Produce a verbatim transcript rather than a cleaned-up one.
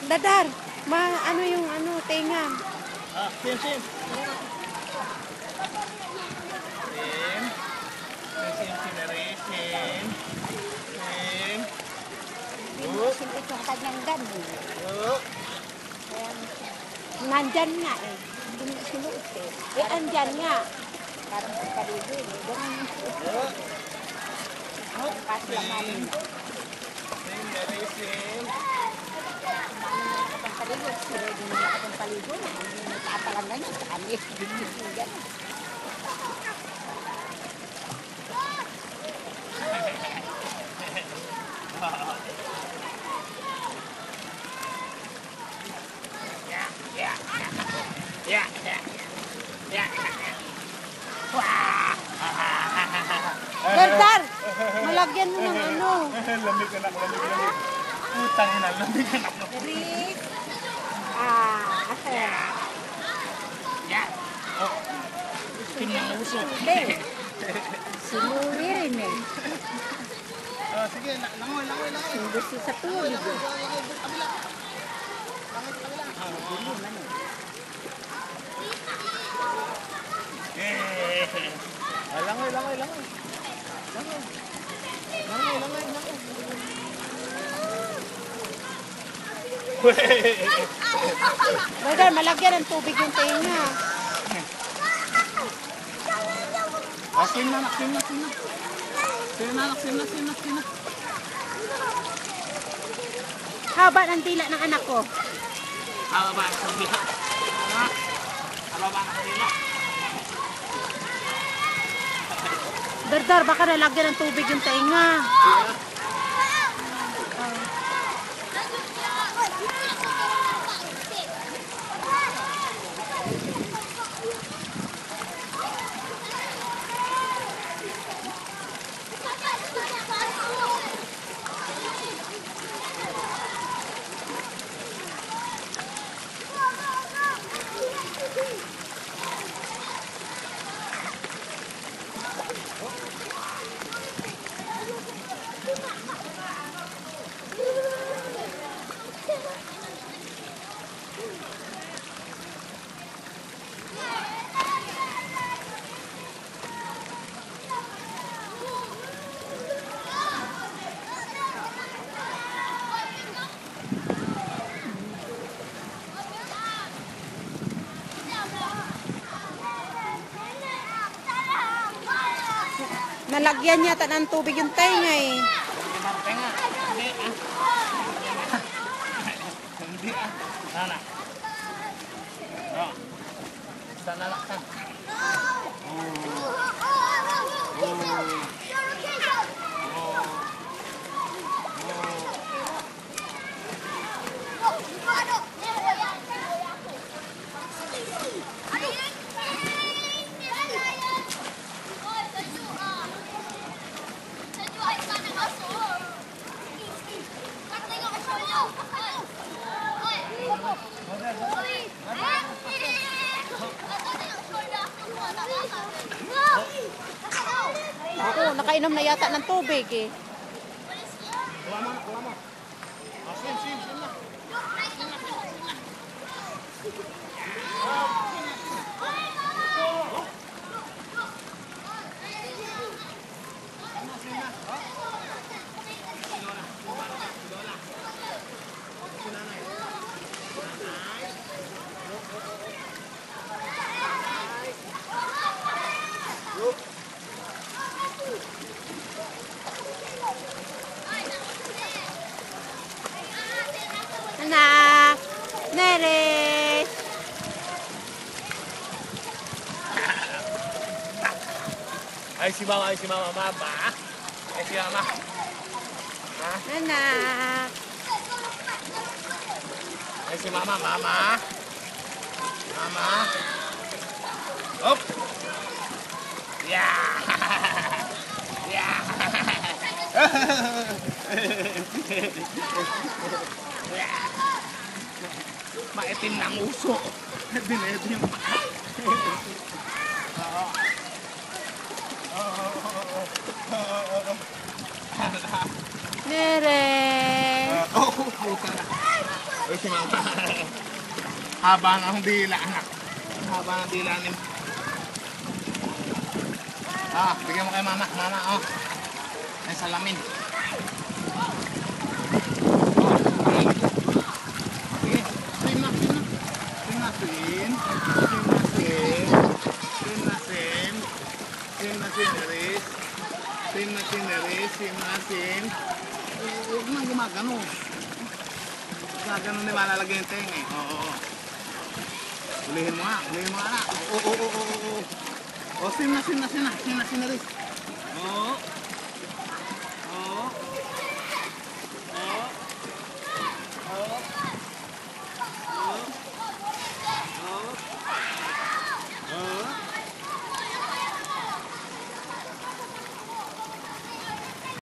Dadar, ma ano yung ano, tenga. Ah, sim, sim. Sim. Sim, sim, sim. Sim. Binusin itong kanyang dami. Oh. Nandyan nga eh. Hindi mo sinuot eh. Eh, andyan nga. Parang sa paligo eh. Ganun yung suot. Oh. Ang paslamanin mo. Sim, very sim. Ang paligo. Sila din mo nakatang paligo. Nagkatalan na niya. Sa kanya. Ganun. Yeah, yeah, yeah, yeah. Wah! Dadar, malagyan mo ng ano. Lamig anak, lamig, lamig. Putang ina, lamig anak. Rick. Ah, Yeah. Oh. Pinuso. Hindi. Sinuwi rin eh. Oh, sige, langoy, langoy, langoy. Sindusi sa tubig eh. Kabila. Hindi man eh. Eh. Ah, langoy, langoy, langoy. Langoy. Langoy, langoy, langoy. Dadar, malagyan ng tubig yung tenga. Ah, sim na, sim na, sim na. Sim na, sim na, sim na, sim na. Haba ng dila ng anak ko. Haba ba ang dila? Haba ba ang dila? Dadar, baka nalagyan ng tubig yung tenga. Nalagyan yata ng tubig yung tenga eh. Tenga. Hindi ah. Hindi ah. Sana. Oh. Sana lang ka. Ako, nakainom na yata ng tubig eh. Kuha mo, kuha mo. Oh, sim, sim, sim na. Anak, Neres. Ay si mama, ay si mama, mama. Ay si mama. Ha? Anak. Ay si mama, mama. Mama. Up. Yeah. Yeah. Maitim ng uso. Dinedo yung paa. Neres. Oh, puta na. Ay Ay, si mama. Haba ng dila, anak. Haba ng dila ni... Ah, bigyan mo kay mama. Mama, oh. Ay, salamin. Sige, swim na, swim na. Swim na, swim. Swim na, swim. Swim na, swim. Swim na, swim, Neris. Swim na, swim, Neris. Swim na, swim. Huwag mo gumagano. Gagano na malalagay yung tenga eh. Oo, oo. Ulihin mo nga, ulihin mo nga na. Oo, oo, oo, oo. O, swim na, swim na, swim na. Swim na, swim na, Neris.